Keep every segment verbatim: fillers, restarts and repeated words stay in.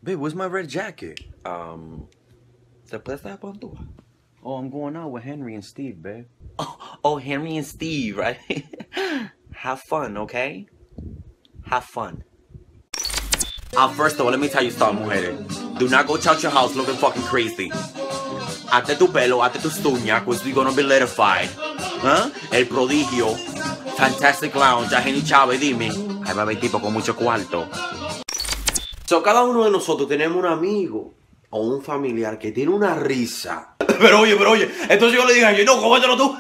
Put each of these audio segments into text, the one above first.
Babe, where's my red jacket? Um, ¿te puedes dar por tú? Oh, I'm going out with Henry and Steve, babe. Oh, oh, Henry and Steve, right? Have fun, okay? Have fun. Uh, first of all, let me tell you something, mujeres. Do not go out your house looking fucking crazy. Hazte tu pelo, hazte tus uñas, because we're gonna be litified. ¿Huh? El prodigio. Fantastic Lounge, a Henry Chávez, dime. Ahí va a haber tipo con mucho cuarto. So, cada uno de nosotros tenemos un amigo o un familiar que tiene una risa. Pero oye, pero oye, entonces yo le dije a ella, no, cómetelo tú.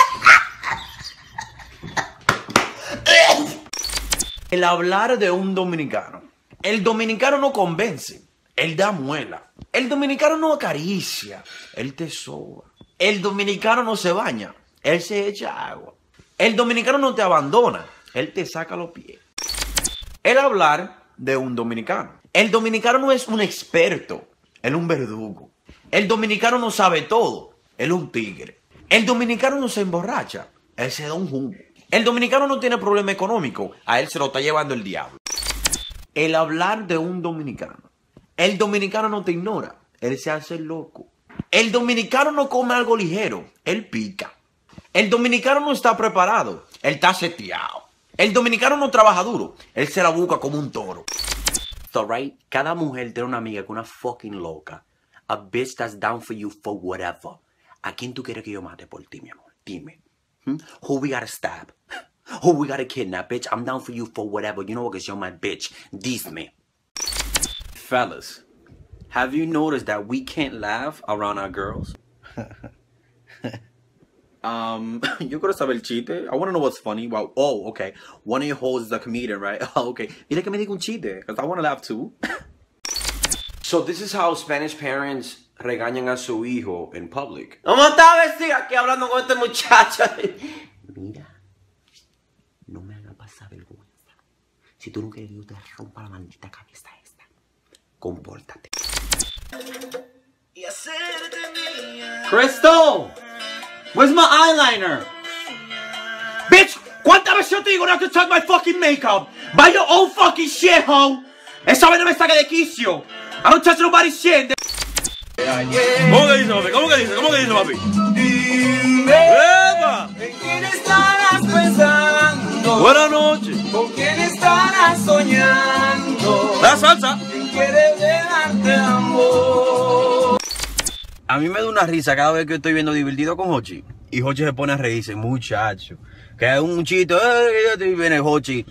El hablar de un dominicano. El dominicano no convence, él da muela. El dominicano no acaricia, él te soba. El dominicano no se baña, él se echa agua. El dominicano no te abandona, él te saca los pies. El hablar de un dominicano. El dominicano no es un experto, él es un verdugo. El dominicano no sabe todo, él es un tigre. El dominicano no se emborracha, él se da un jugo. El dominicano no tiene problema económico, a él se lo está llevando el diablo. El hablar de un dominicano. El dominicano no te ignora, él se hace loco. El dominicano no come algo ligero, él pica. El dominicano no está preparado, él está seteado. El dominicano no trabaja duro, él se la busca como un toro. So, right, cada mujer tiene una amiga que una fucking loca. A bitch that's down for you for whatever. ¿A quién tú quieres que yo mate por ti, mi amor? Dime. Hmm? Who we gotta stab? Who we gotta kidnap, bitch? I'm down for you for whatever. You know what, because you're my bitch. Dime. Fellas, have you noticed that we can't laugh around our girls? um, yo quiero saber el chiste. I want to know what's funny. Wow. Oh, okay. One of your hoes is a comedian, right? Oh, okay. Dile que me diga un chiste, because I want to laugh too. So this is how Spanish parents regañan a su hijo in public. ¿Cómo está, vecina? Aquí hablando con este muchacho. Mira, no me hagas pasar vergüenza. Si tú no quieres que yo te rompa la maldita cabeza esta, compórtate. Crystal, where's my eyeliner? Bitch, ¿cuántas veces yo te digo not to touch my fucking makeup? Buy your own fucking shit, ho. Esa vez no me saque de quicio. I don't touch nobody's shit. ¿Cómo que dice, papi? ¿Cómo que dice? ¿Cómo que dice, papi? ¡Epa! ¿En quién estarás pensando? Buenas noches. ¿Con quién estarás soñando? La salsa. ¿Quién quiere darte amor? A mí me da una risa cada vez que estoy viendo Divertido con Hochi. Y Hochi se pone a reírse, muchacho. Que es un chito, y viene Hochi.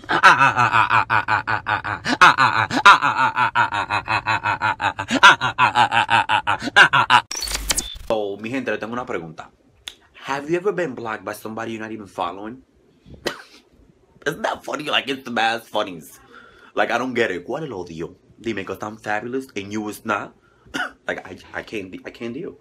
Oh, mi gente, le tengo una pregunta. Have you ever been blocked by somebody you're not even following? Isn't that funny? Like, it's the best funnies. Like, I don't get it. ¿Cuál es el odio? Dime, because I'm fabulous and you is not. Like, I, I can't, I can't deal.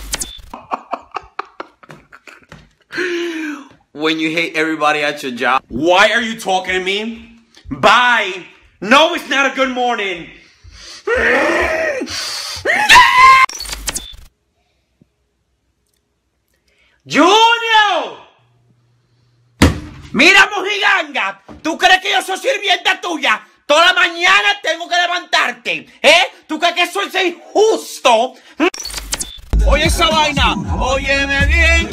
When you hate everybody at your job. Why are you talking to me? Bye. No, it's not a good morning. Junior. Mira, mojiganga. ¿Tú crees que yo soy sirvienta tuya? Toda la mañana tengo que levantarte. ¿Eh? ¿Tú crees que eso es injusto? Oye esa vaina. Óyeme bien.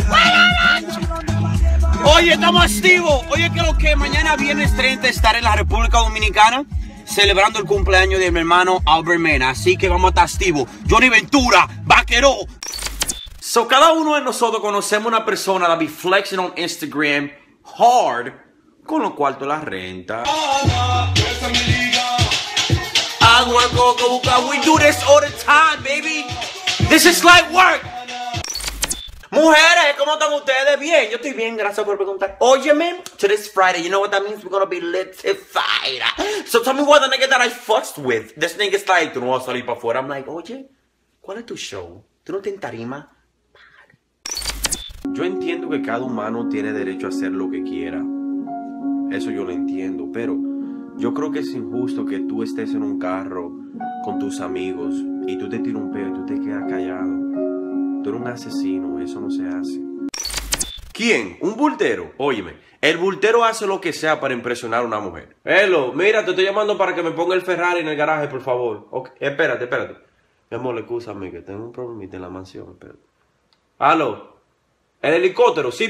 Oye, estamos activos. Oye, que lo que mañana viernes treinta estaré en la República Dominicana celebrando el cumpleaños de mi hermano Albert Mena. Así que vamos a estar activos. Johnny Ventura, vaquero. So, cada uno de nosotros conocemos una persona that be flexing on Instagram hard con lo cuarto la renta. Agua, coco, buca. We do this all the time, baby. This is like work. Mujeres, ¿cómo están ustedes? Bien, yo estoy bien, gracias por preguntar. Óyeme, today's Friday, you know what that means? We're gonna be litified. So tell me what the nigga that I fucked with. This nigga's like, tú no vas a salir para afuera. I'm like, oye, ¿cuál es tu show? ¿Tú no te entarima? Yo entiendo que cada humano tiene derecho a hacer lo que quiera. Eso yo lo entiendo, pero yo creo que es injusto que tú estés en un carro con tus amigos y tú te tiras un peo y tú te quedas callado. Tú eres un asesino, eso no se hace. ¿Quién? ¿Un bultero? Óyeme, el bultero hace lo que sea para impresionar a una mujer. Hello, mira, te estoy llamando para que me ponga el Ferrari en el garaje, por favor. Okay. Espérate, espérate. Mi amor, escúchame, que tengo un problemita en la mansión, espérate. Aló, el helicóptero, sí.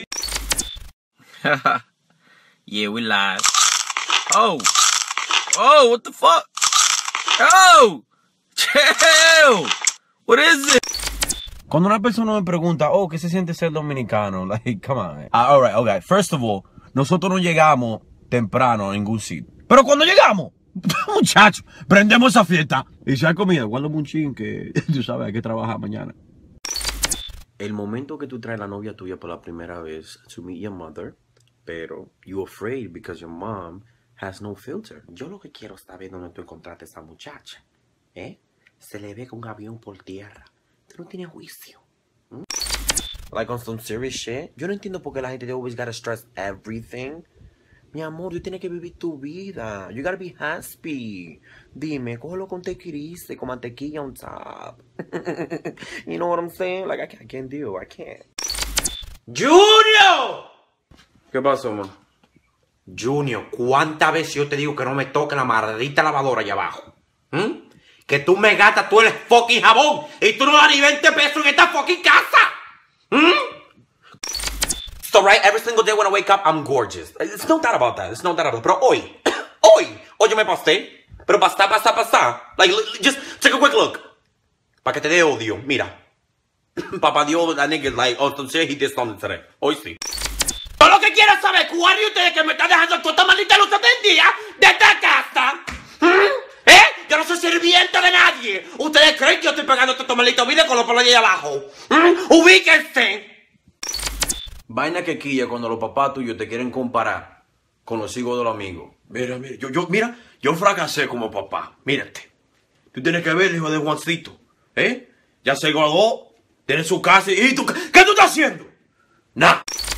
Yeah, we live. Oh. Oh, what the fuck? Oh! Chill! What is it? Cuando una persona me pregunta, oh, ¿qué se siente ser dominicano? Like, come on. Uh, all right, okay. First of all, nosotros no llegamos temprano en ningún sitio. Pero cuando llegamos, muchachos, prendemos esa fiesta. Y si hay comida, guárdame un chin que, tú sabes, hay que trabajar mañana. El momento que tú traes a la novia tuya por la primera vez to meet your mother, pero you're afraid because your mom has no filter. Yo lo que quiero es saber dónde tú encontraste a esa muchacha. ¿Eh? Se le ve con un avión por tierra. Tú no tienes juicio. ¿Mm? Like on some serious shit. Yo no entiendo por qué la gente they always gotta stress everything. Mi amor, tú tienes que vivir tu vida. You gotta be happy. Dime, cógelo con tequilista, con mantequilla on top. You know what I'm saying? Like, I can't, I can't do. I can't. ¡Junior! ¿Qué pasó, man? Junior, ¿cuántas veces yo te digo que no me toque la maldita lavadora allá abajo? ¿Mm? Que tú me gastas tú el fucking jabón y tú no das ni veinte pesos en esta fucking casa. ¿Mm? So right, every single day when I wake up, I'm gorgeous. It's no doubt about that. It's no doubt about that. Pero hoy, hoy, hoy yo me pasé. Pero pasar, pasar, pasar. Like, just take a quick look. Para que te dé odio. Mira. Papá Dios, that nigga, like, oh, entonces he did something today. Hoy sí. Yo lo que quiero es saber cuál de ustedes que me están dejando toda esta maldita luz del día de esta casa. ¿Mm? ¿Eh? Yo no soy sirviente de nadie. ¿Ustedes creen que yo estoy pagando estos malditos videos con los pelos ahí abajo? ¿Mm? ¡Ubíquense! Vaina que quilla cuando los papás tuyos te quieren comparar con los hijos de los amigos. Mira, mira, yo, yo, mira, yo fracasé como papá. Mírate. Tú tienes que ver el hijo de Juancito. ¿Eh? Ya se graduó, tiene su casa y tú, ¿qué tú estás haciendo? Nada.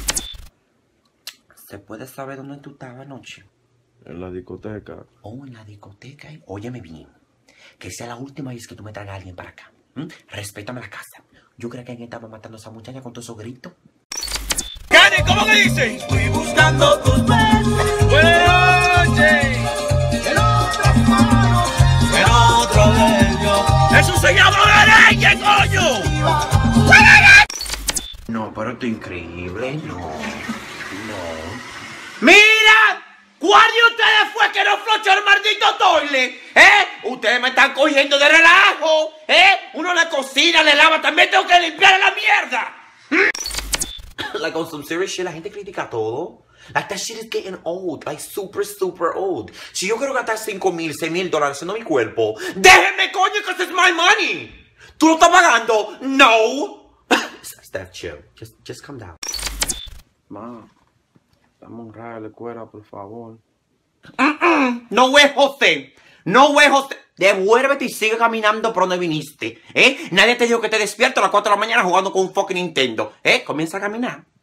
¿Se puede saber dónde tú estabas anoche? En la discoteca. Oh, en la discoteca. Óyeme bien. Que sea la última vez que tú me traigas a alguien para acá. ¿Mm? Respétame la casa. Yo creo que alguien estaba matando a esa muchacha con todos esos gritos. Karen, ¿cómo que dice? Estoy buscando tus besos. Oye, en otras manos, en otro bello. ¡Eso se llama merengue, coño! No, pero esto es increíble. No, no. ¡Mira! ¿Cuál de ustedes fue que no flochó el maldito toile? ¿Eh? Ustedes me están cogiendo de relajo. ¿Eh? Uno le cocina, le lava, también tengo que limpiar la mierda. Like on some serious shit, la gente critica todo. Like that shit is getting old, like super, super old. Si yo quiero gastar cinco mil, seis mil dólares haciendo mi cuerpo, déjenme coño, because it's my money. ¿Tú lo estás pagando? No. Steph, chill. Just, just calm down. Ma, dame un rayo de la escuela, por favor. Mm-mm. No es José. No es José. Devuélvete y sigue caminando por donde viniste. ¿Eh? Nadie te dijo que te despierto a las cuatro de la mañana jugando con un fucking Nintendo. ¿Eh? Comienza a caminar.